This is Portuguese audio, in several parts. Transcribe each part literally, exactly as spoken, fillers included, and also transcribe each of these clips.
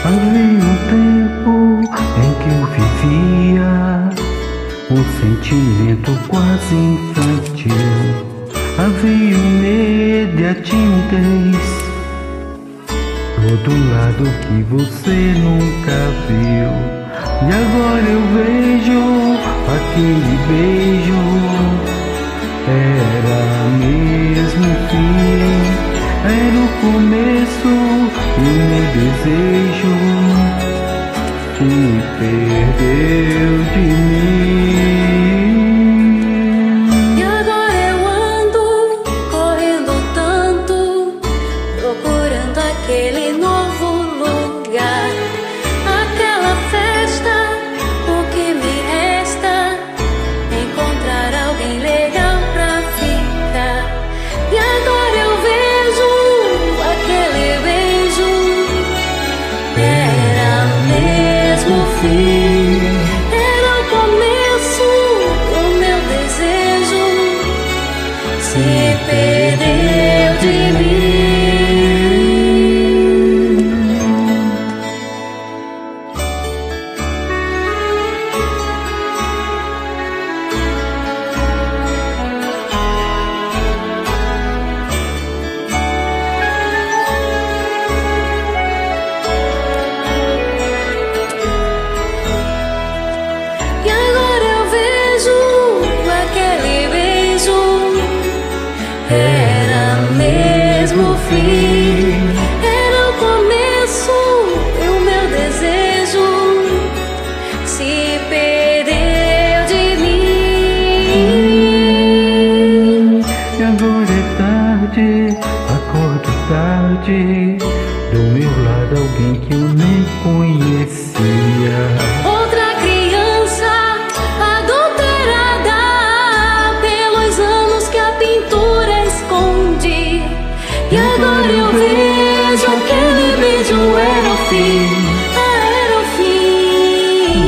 Havia um tempo em que eu vivia um sentimento quase infantil. Havia um medo e a timidez, todo lado que você nunca viu. E agora eu vejo aquele beijo, era mesmo o fim, era o começo e o meu desejo se perdeu de mim. E agora eu ando correndo tanto, procurando aquele novo lugar, aquela festa. O que me resta é encontrar alguém legal pra ficar. E agora eu vejo aquele beijo, era mesmo o fim, era o começo, o meu desejo se perdeu de mim. Era mesmo o fim, era o começo e o meu desejo se perdeu de mim. E agora é tarde, acordo tarde, do meu lado alguém que eu nem conhecia. Outra criança adulterada pelos anos que a pintura esconde. E agora eu vejo aquele beijo, era o fim, era o fim,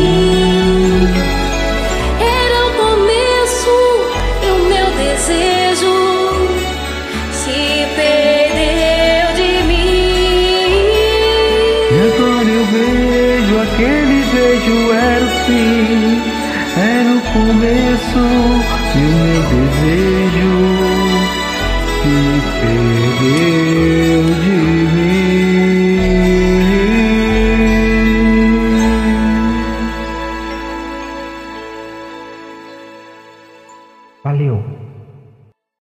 era o começo e o meu desejo se perdeu de mim. E agora eu vejo aquele beijo, era o fim, era o começo e o meu desejo se perdeu de mim. Valeu!